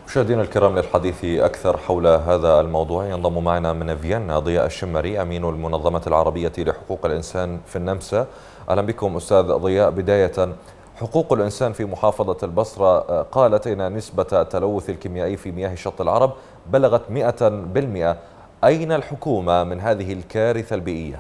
مشاهدينا الكرام، للحديث أكثر حول هذا الموضوع ينضم معنا من فيينا ضياء الشمري، أمين المنظمة العربية لحقوق الإنسان في النمسا. أهلا بكم أستاذ ضياء. بداية، حقوق الإنسان في محافظة البصرة قالت إن نسبة التلوث الكيميائي في مياه شط العرب بلغت 100%. أين الحكومة من هذه الكارثة البيئية؟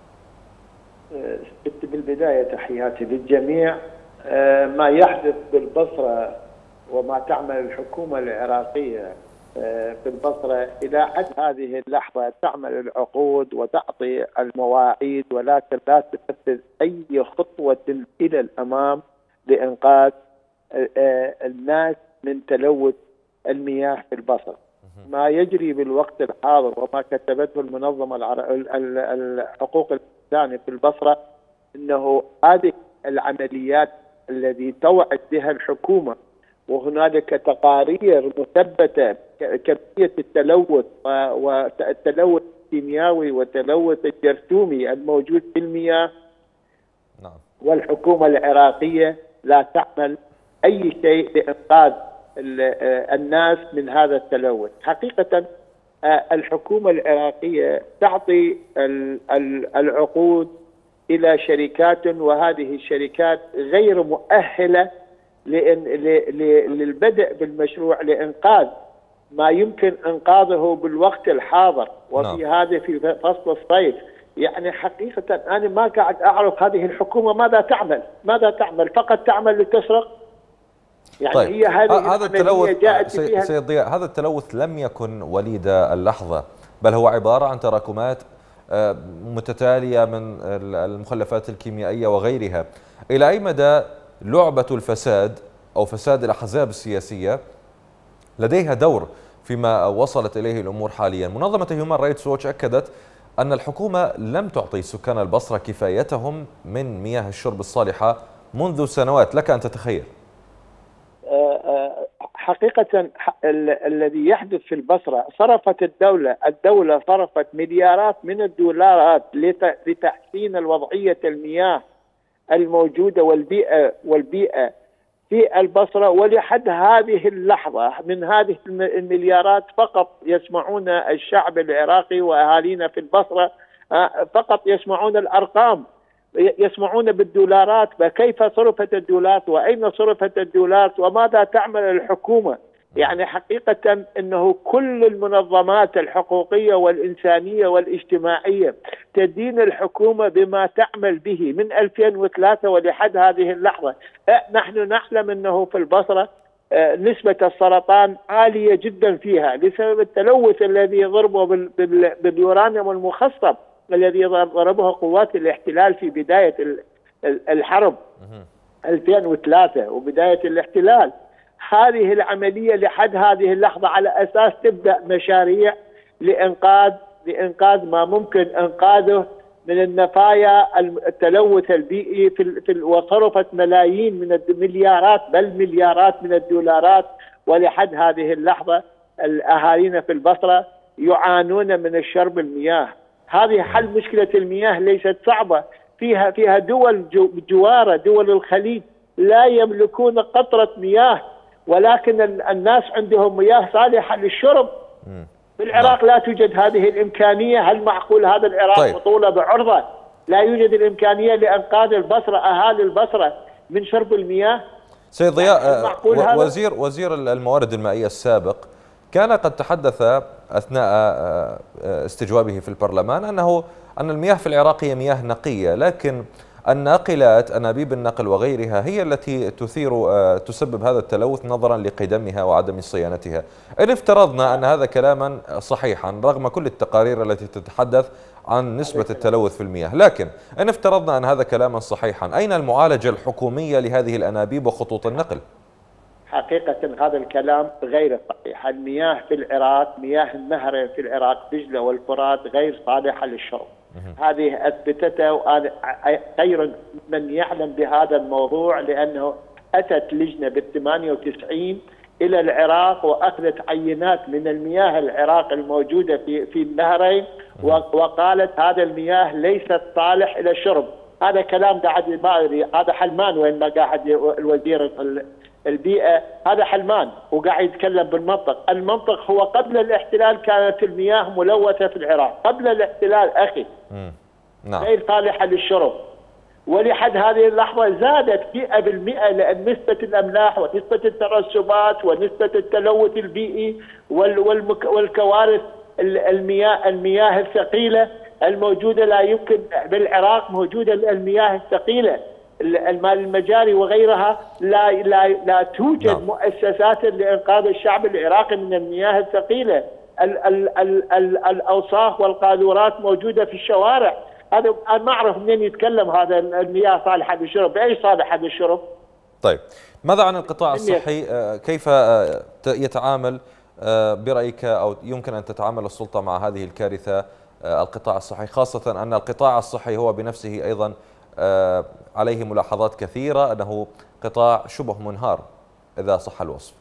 بالبداية تحياتي للجميع. ما يحدث بالبصرة وما تعمل الحكومة العراقية في البصرة إلى حد هذه اللحظة تعمل العقود وتعطي المواعيد، ولكن لا تنفذ أي خطوة إلى الأمام لإنقاذ الناس من تلوث المياه في البصرة. ما يجري بالوقت الحاضر وما كتبته المنظمة الحقوق الإنسان في البصرة أنه هذه العمليات التي توعد بها الحكومة، وهنالك تقارير مثبتة كمية التلوث والتلوث الكيميائي والتلوث الجرثومي الموجود في المياه. نعم. والحكومة العراقية لا تعمل أي شيء لإنقاذ الناس من هذا التلوث. حقيقة الحكومة العراقية تعطي العقود إلى شركات، وهذه الشركات غير مؤهلة للبدء بالمشروع لإنقاذ ما يمكن إنقاذه بالوقت الحاضر وفي هذا في فصل الصيف. يعني حقيقة أنا ما قاعد أعرف هذه الحكومة ماذا تعمل فقط تعمل لتسرق. يعني طيب. هي هذا التلوث سيد ضياء، هذا التلوث لم يكن وليد اللحظة، بل هو عبارة عن تراكمات متتالية من المخلفات الكيميائية وغيرها. إلى أي مدى لعبة الفساد أو فساد الأحزاب السياسية لديها دور فيما وصلت إليه الأمور حاليا؟ منظمة هيومان رايتس ووتش أكدت أن الحكومة لم تعطي سكان البصرة كفايتهم من مياه الشرب الصالحة منذ سنوات. لك أن تتخيل. حقيقة الذي يحدث في البصرة، صرفت الدولة صرفت مليارات من الدولارات لتحسين الوضعية المياه الموجودة والبيئة في البصرة، ولحد هذه اللحظة من هذه المليارات فقط يسمعون الشعب العراقي وأهالينا في البصرة فقط يسمعون الأرقام، يسمعون بالدولارات. فكيف صرفت الدولارات وأين صرفت الدولارات وماذا تعمل الحكومة؟ يعني حقيقة أنه كل المنظمات الحقوقية والإنسانية والاجتماعية تدين الحكومة بما تعمل به من 2003 ولحد هذه اللحظة. نحن نعلم أنه في البصرة نسبة السرطان عالية جدا فيها بسبب التلوث الذي يضربه باليورانيوم المخصب الذي ضربه قوات الاحتلال في بداية الحرب 2003 وبداية الاحتلال. هذه العملية لحد هذه اللحظة على أساس تبدأ مشاريع لإنقاذ ما ممكن إنقاذه من النفايا التلوث البيئي وصرفت ملايين من المليارات بل مليارات من الدولارات، ولحد هذه اللحظة الأهالينا في البصرة يعانون من الشرب المياه. هذه حل مشكلة المياه ليست صعبة. فيها دول جوارة دول الخليج لا يملكون قطرة مياه، ولكن الناس عندهم مياه صالحة للشرب. في العراق لا توجد هذه الإمكانية. هل معقول هذا العراق طيب. بطولة بعرضة لا يوجد الإمكانية لإنقاذ البصرة أهالي البصرة من شرب المياه؟ سيد ضياء، وزير الموارد المائية السابق كان قد تحدث أثناء استجوابه في البرلمان أن المياه في العراق هي مياه نقية، لكن الناقلات أنابيب النقل وغيرها هي التي تسبب هذا التلوث نظرا لقدمها وعدم صيانتها. إن افترضنا أن هذا كلاما صحيحا رغم كل التقارير التي تتحدث عن نسبة التلوث في المياه، لكن إن افترضنا أن هذا كلاما صحيحا، أين المعالجة الحكومية لهذه الأنابيب وخطوط النقل؟ حقيقة هذا الكلام غير صحيح. المياه في العراق، مياه النهر في العراق دجلة والفرات غير صالحة للشرب. هذه أثبتته، وأنا خير من يعلم بهذا الموضوع، لأنه أتت لجنة بال98 إلى العراق وأخذت عينات من المياه العراق الموجودة في النهرين، وقالت هذا المياه ليست صالح إلى الشرب. هذا كلام قاعد ما أدري هذا حلمان وين ما قاعد الوزير البيئة، هذا حلمان وقاعد يتكلم بالمنطق. المنطق هو قبل الاحتلال كانت المياه ملوثة في العراق، قبل الاحتلال أخي نعم. غير صالحة للشرب، ولحد هذه اللحظة زادت 100% لأن نسبة الأملاح ونسبة الترسبات ونسبة التلوث البيئي والكوارث المياه الثقيلة الموجودة. لا يمكن بالعراق موجودة المياه الثقيلة المجاري وغيرها، لا توجد مؤسسات لإنقاذ الشعب العراقي من المياه الثقيلة. الأوصاف والقاذورات موجودة في الشوارع. هذا أنا ما أعرف منين يتكلم هذا المياه صالحة للشرب، بأي صالحة للشرب؟ طيب ماذا عن القطاع الصحي؟ كيف يتعامل برأيك أو يمكن أن تتعامل السلطة مع هذه الكارثة؟ القطاع الصحي، خاصة أن القطاع الصحي هو بنفسه أيضا عليه ملاحظات كثيرة أنه قطاع شبه منهار إذا صح الوصف.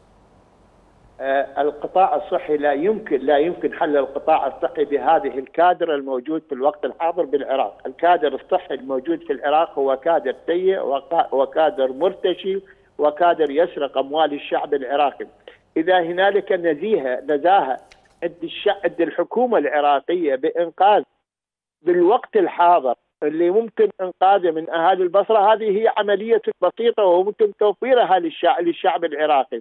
القطاع الصحي لا يمكن حل القطاع الصحي بهذه الكادر الموجود في الوقت الحاضر بالعراق. الكادر الصحي الموجود في العراق هو كادر سيء وكادر مرتشي وكادر يسرق أموال الشعب العراقي. إذا هنالك نزاهة عند الحكومة العراقية بإنقاذ بالوقت الحاضر اللي ممكن إنقاذه من أهالي البصرة، هذه هي عملية بسيطة وممكن توفيرها للشعب العراقي.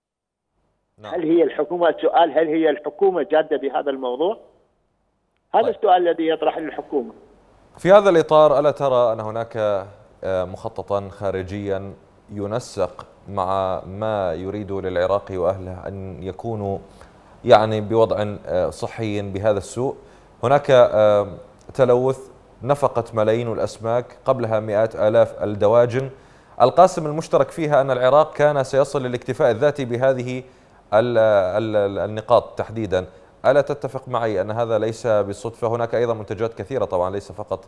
هل هي الحكومة، السؤال هل هي الحكومة جادة بهذا الموضوع؟ هذا السؤال الذي يطرح للحكومة. في هذا الإطار ألا ترى أن هناك مخططا خارجيا ينسق مع ما يريد للعراق وأهله أن يكونوا يعني بوضع صحي بهذا السوء؟ هناك تلوث، نفقت ملايين الأسماك، قبلها مئات آلاف الدواجن. القاسم المشترك فيها أن العراق كان سيصل للاكتفاء الذاتي بهذه النقاط تحديدا. ألا تتفق معي أن هذا ليس بالصدفة؟ هناك أيضا منتجات كثيرة طبعا، ليس فقط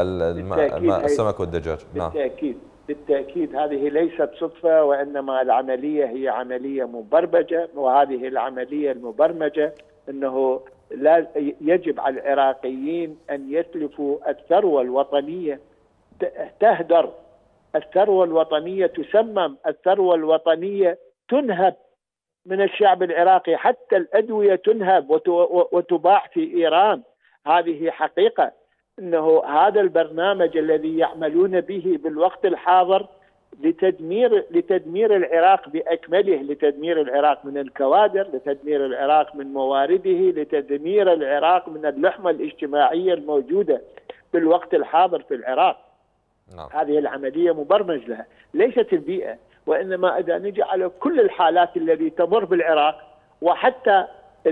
السمك والدجاج. بالتأكيد هذه ليست صدفة، وإنما العملية هي عملية مبرمجة، وهذه العملية المبرمجة أنه لا يجب على العراقيين أن يتلفوا الثروة الوطنية، تهدر الثروة الوطنية، تسمم الثروة الوطنية، تنهب من الشعب العراقي، حتى الأدوية تنهب وتباع في إيران. هذه حقيقة. إنه هذا البرنامج الذي يعملون به بالوقت الحاضر لتدمير العراق بأكمله، لتدمير العراق من الكوادر، لتدمير العراق من موارده، لتدمير العراق من اللحمة الاجتماعية الموجودة بالوقت الحاضر في العراق. هذه العملية مبرمج لها، ليست البيئة، وإنما إذا نجي على كل الحالات التي تمر بالعراق، وحتى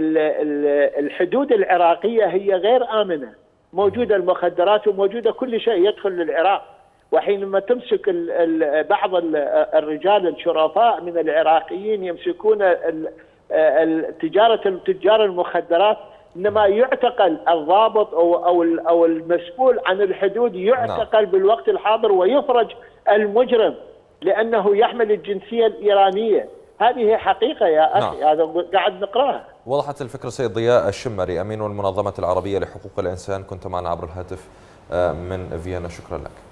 الحدود العراقية هي غير آمنة، موجودة المخدرات وموجودة كل شيء يدخل للعراق. وحينما تمسك بعض الرجال الشرفاء من العراقيين يمسكون تجار المخدرات، إنما يعتقل الضابط أو المسؤول عن الحدود، يعتقل بالوقت الحاضر ويفرج المجرم لأنه يحمل الجنسية الإيرانية. هذه حقيقة يا أخي. هذا قاعد نقراها. وضحت الفكرة. سيد ضياء الشمري، أمين المنظمة العربية لحقوق الإنسان، كنت معنا عبر الهاتف من فيينا. شكرا لك.